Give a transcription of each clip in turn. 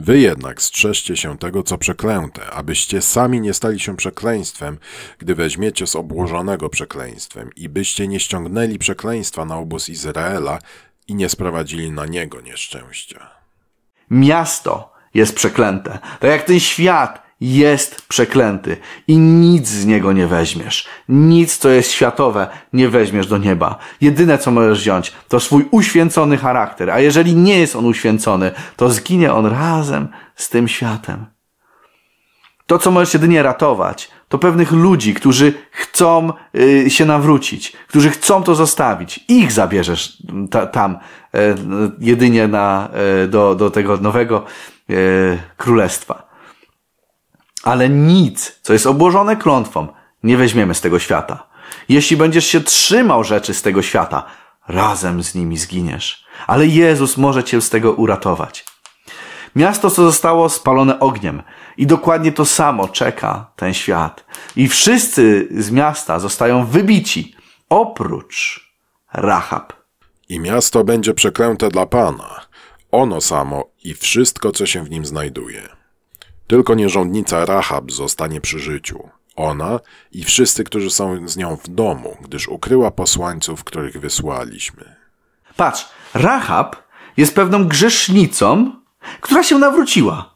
Wy jednak strzeżcie się tego, co przeklęte, abyście sami nie stali się przekleństwem, gdy weźmiecie z obłożonego przekleństwem i byście nie ściągnęli przekleństwa na obóz Izraela i nie sprowadzili na niego nieszczęścia. Miasto jest przeklęte, tak jak ten świat jest przeklęty i nic z niego nie weźmiesz. Nic, co jest światowe, nie weźmiesz do nieba. Jedyne, co możesz wziąć, to swój uświęcony charakter, a jeżeli nie jest on uświęcony, to zginie on razem z tym światem. To, co możesz jedynie ratować, to pewnych ludzi, którzy chcą się nawrócić, którzy chcą to zostawić. Ich zabierzesz tam jedynie do tego nowego królestwa. Ale nic, co jest obłożone klątwą, nie weźmiemy z tego świata. Jeśli będziesz się trzymał rzeczy z tego świata, razem z nimi zginiesz. Ale Jezus może cię z tego uratować. Miasto, co zostało spalone ogniem. I dokładnie to samo czeka ten świat. I wszyscy z miasta zostają wybici, oprócz Rahab. I miasto będzie przeklęte dla Pana, ono samo i wszystko, co się w nim znajduje. Tylko nierządnica Rahab zostanie przy życiu. Ona i wszyscy, którzy są z nią w domu, gdyż ukryła posłańców, których wysłaliśmy. Patrz, Rahab jest pewną grzesznicą, która się nawróciła.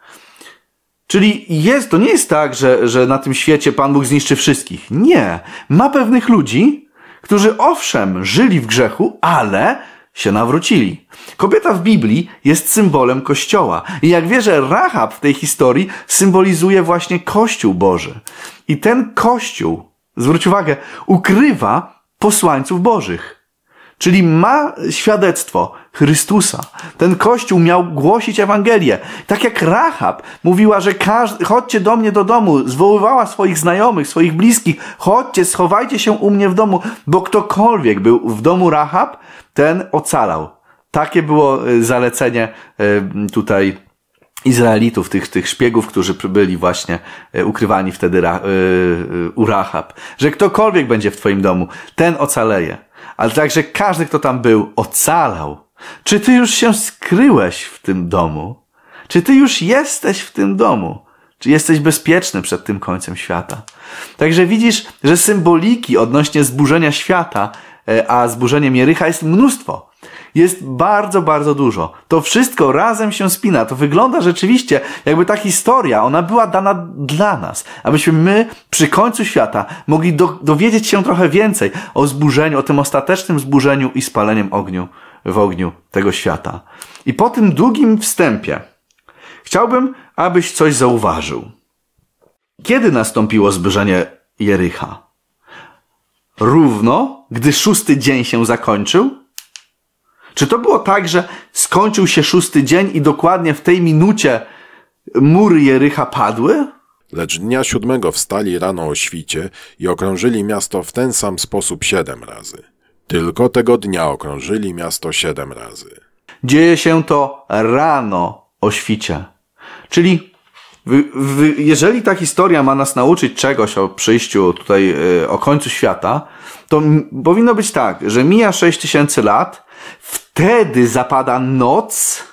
Czyli to nie jest tak, że na tym świecie Pan Bóg zniszczy wszystkich. Nie. Ma pewnych ludzi, którzy owszem żyli w grzechu, ale się nawrócili. Kobieta w Biblii jest symbolem Kościoła. I jak wierzę, Rahab w tej historii symbolizuje właśnie Kościół Boży. I ten Kościół, zwróć uwagę, ukrywa posłańców Bożych. Czyli ma świadectwo Chrystusa. Ten Kościół miał głosić Ewangelię. Tak jak Rahab mówiła, że chodźcie do mnie do domu, zwoływała swoich znajomych, swoich bliskich, chodźcie, schowajcie się u mnie w domu, bo ktokolwiek był w domu Rahab, ten ocalał. Takie było zalecenie tutaj Izraelitów, tych szpiegów, którzy byli właśnie ukrywani wtedy u Rahab. Że ktokolwiek będzie w twoim domu, ten ocaleje. Ale także każdy, kto tam był, ocalał. Czy ty już się skryłeś w tym domu? Czy ty już jesteś w tym domu? Czy jesteś bezpieczny przed tym końcem świata? Także widzisz, że symboliki odnośnie zburzenia świata, a zburzeniem Jericha jest mnóstwo. Jest bardzo, bardzo dużo. To wszystko razem się spina. To wygląda rzeczywiście, jakby ta historia, ona była dana dla nas. Abyśmy my przy końcu świata mogli dowiedzieć się trochę więcej o zburzeniu, o tym ostatecznym zburzeniu i spaleniem w ogniu tego świata. I po tym długim wstępie chciałbym, abyś coś zauważył. Kiedy nastąpiło zburzenie Jericha? Równo, gdy 6. dzień się zakończył? Czy to było tak, że skończył się 6. dzień i dokładnie w tej minucie mury Jericha padły? Lecz dnia 7 wstali rano o świcie i okrążyli miasto w ten sam sposób 7 razy. Tylko tego dnia okrążyli miasto 7 razy. Dzieje się to rano o świcie. Czyli jeżeli ta historia ma nas nauczyć czegoś o przyjściu tutaj, o końcu świata, to powinno być tak, że mija 6000 lat, wtedy zapada noc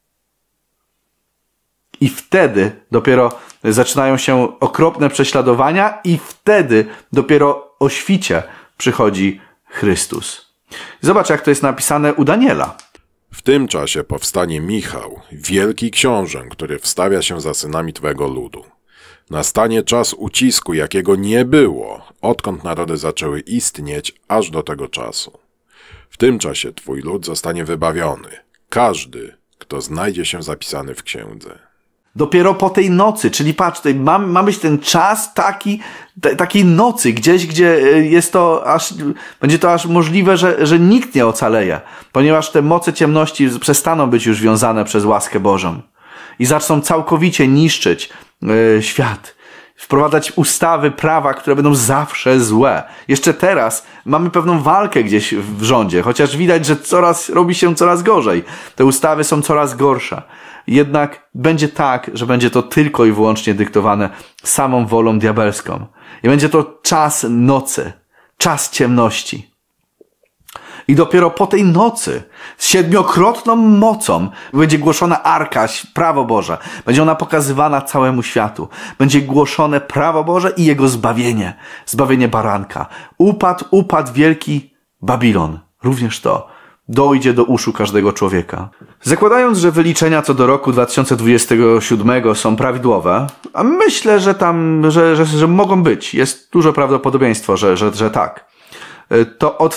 i wtedy dopiero zaczynają się okropne prześladowania i wtedy dopiero o świcie przychodzi Chrystus. Zobacz, jak to jest napisane u Daniela. W tym czasie powstanie Michał, wielki książę, który wstawia się za synami twego ludu. Nastanie czas ucisku, jakiego nie było, odkąd narody zaczęły istnieć, aż do tego czasu. W tym czasie twój lud zostanie wybawiony. Każdy, kto znajdzie się zapisany w księdze. Dopiero po tej nocy, czyli patrz, tutaj ma być ten czas takiej nocy, gdzieś, gdzie jest to będzie to aż możliwe, że nikt nie ocaleje, ponieważ te moce ciemności przestaną być już wiązane przez łaskę Bożą i zaczną całkowicie niszczyć świat. Wprowadzać ustawy, prawa, które będą zawsze złe. Jeszcze teraz mamy pewną walkę gdzieś w rządzie, chociaż widać, że robi się coraz gorzej. Te ustawy są coraz gorsze. Jednak będzie tak, że będzie to tylko i wyłącznie dyktowane samą wolą diabelską. I będzie to czas nocy, czas ciemności. I dopiero po tej nocy z 7-krotną mocą będzie głoszona Arka, prawo Boże. Będzie ona pokazywana całemu światu. Będzie głoszone prawo Boże i jego zbawienie. Zbawienie baranka. Upadł wielki Babilon. Również to dojdzie do uszu każdego człowieka. Zakładając, że wyliczenia co do roku 2027 są prawidłowe, a myślę, że że mogą być, jest duże prawdopodobieństwo, że tak, to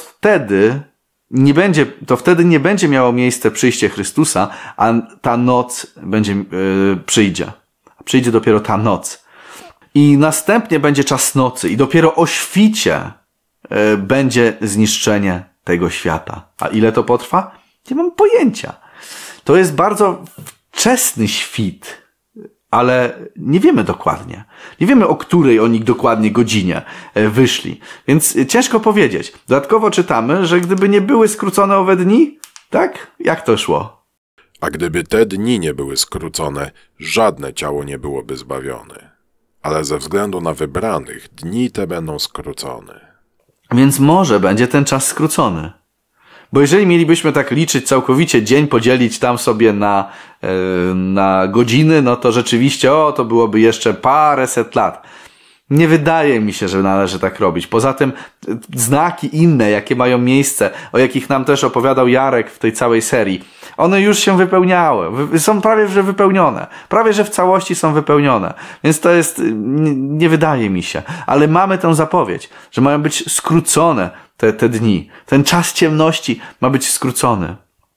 wtedy nie będzie miało miejsce przyjście Chrystusa, a ta noc przyjdzie. Przyjdzie dopiero ta noc. I następnie będzie czas nocy i dopiero o świcie będzie zniszczenie tego świata. A ile to potrwa? Nie mam pojęcia. To jest bardzo wczesny świt, ale nie wiemy dokładnie. Nie wiemy, o której oni dokładnie godzinie wyszli. Więc ciężko powiedzieć. Dodatkowo czytamy, że gdyby nie były skrócone owe dni, tak? Jak to szło? A gdyby te dni nie były skrócone, żadne ciało nie byłoby zbawione. Ale ze względu na wybranych, dni te będą skrócone. Więc może będzie ten czas skrócony. Bo jeżeli mielibyśmy tak liczyć całkowicie, dzień podzielić tam sobie na godziny, no to rzeczywiście, to byłoby jeszcze paręset lat. Nie wydaje mi się, że należy tak robić. Poza tym znaki inne, jakie mają miejsce, o jakich nam też opowiadał Jarek w tej całej serii, one już się wypełniały. Są prawie że wypełnione. Prawie że w całości są wypełnione. Więc to jest, nie wydaje mi się. Ale mamy tę zapowiedź, że mają być skrócone te dni. Ten czas ciemności ma być skrócony.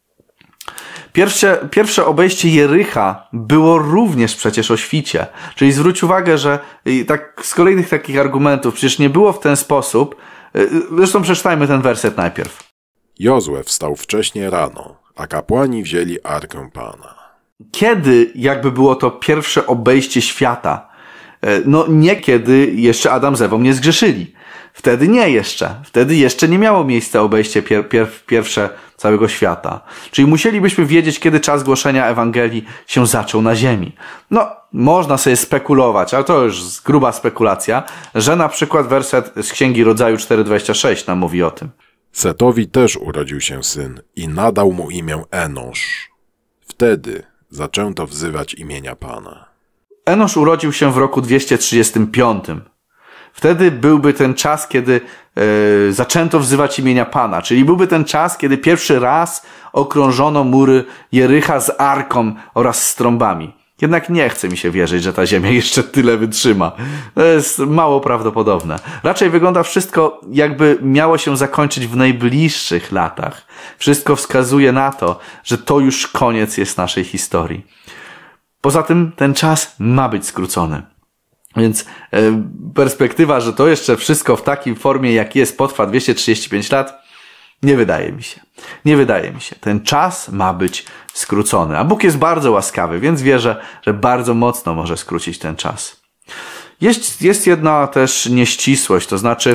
Pierwsze obejście Jericha było również przecież o świcie. Czyli zwróć uwagę, że tak z kolejnych takich argumentów przecież nie było w ten sposób. Zresztą przeczytajmy ten werset najpierw. Jozue wstał wcześnie rano, a kapłani wzięli Arkę Pana. Kiedy jakby było to pierwsze obejście świata? No nie kiedy jeszcze Adam z Ewą nie zgrzeszyli. Wtedy nie jeszcze. Wtedy jeszcze nie miało miejsca obejście pierwsze całego świata. Czyli musielibyśmy wiedzieć, kiedy czas głoszenia Ewangelii się zaczął na ziemi. No, można sobie spekulować, ale to już gruba spekulacja, że na przykład werset z Księgi Rodzaju 4:26 nam mówi o tym. Setowi też urodził się syn i nadał mu imię Enosz. Wtedy zaczęto wzywać imienia Pana. Enosz urodził się w roku 235. Wtedy byłby ten czas, kiedy zaczęto wzywać imienia Pana. Czyli byłby ten czas, kiedy pierwszy raz okrążono mury Jericha z arką oraz z trąbami. Jednak nie chce mi się wierzyć, że ta ziemia jeszcze tyle wytrzyma. To jest mało prawdopodobne. Raczej wygląda wszystko, jakby miało się zakończyć w najbliższych latach. Wszystko wskazuje na to, że to już koniec jest naszej historii. Poza tym ten czas ma być skrócony. Więc perspektywa, że to jeszcze wszystko w takiej formie, jak jest, potrwa 235 lat, nie wydaje mi się. Nie wydaje mi się. Ten czas ma być skrócony. A Bóg jest bardzo łaskawy, więc wierzę, że bardzo mocno może skrócić ten czas. Jest jedna też nieścisłość, to znaczy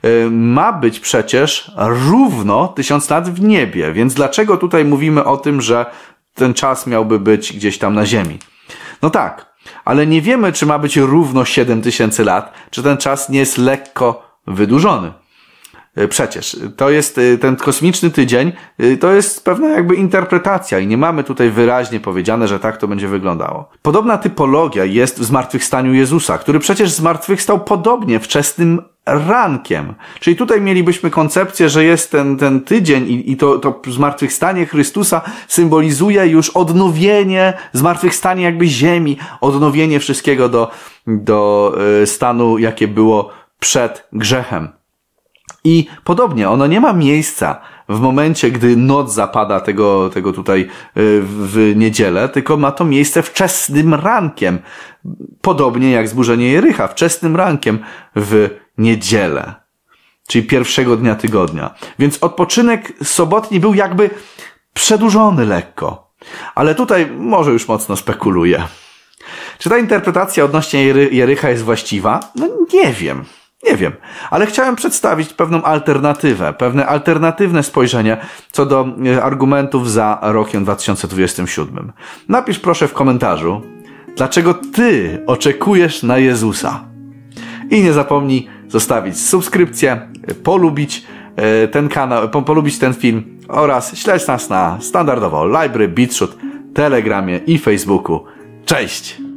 ma być przecież równo 1000 lat w niebie. Więc dlaczego tutaj mówimy o tym, że ten czas miałby być gdzieś tam na ziemi? No tak. Ale nie wiemy, czy ma być równo 7000 lat, czy ten czas nie jest lekko wydłużony. Przecież to jest ten kosmiczny tydzień, to jest pewna jakby interpretacja i nie mamy tutaj wyraźnie powiedziane, że tak to będzie wyglądało. Podobna typologia jest w zmartwychwstaniu Jezusa, który przecież zmartwychwstał podobnie wczesnym rankiem. Czyli tutaj mielibyśmy koncepcję, że jest ten tydzień i to zmartwychwstanie Chrystusa symbolizuje już odnowienie, zmartwychwstanie jakby ziemi, odnowienie wszystkiego do stanu, jakie było przed grzechem. I podobnie, ono nie ma miejsca w momencie, gdy noc zapada tego tutaj w niedzielę, tylko ma to miejsce wczesnym rankiem. Podobnie jak zburzenie Jericha, wczesnym rankiem w niedzielę. Czyli pierwszego dnia tygodnia. Więc odpoczynek sobotni był jakby przedłużony lekko. Ale tutaj może już mocno spekuluję. Czy ta interpretacja odnośnie Jericha jest właściwa? No nie wiem. Nie wiem, ale chciałem przedstawić pewną alternatywę, pewne alternatywne spojrzenie co do argumentów za rokiem 2027. Napisz proszę w komentarzu, dlaczego ty oczekujesz na Jezusa. I nie zapomnij zostawić subskrypcję, polubić ten kanał, polubić ten film oraz śledź nas na standardowo Library, BitChute, Telegramie i Facebooku. Cześć!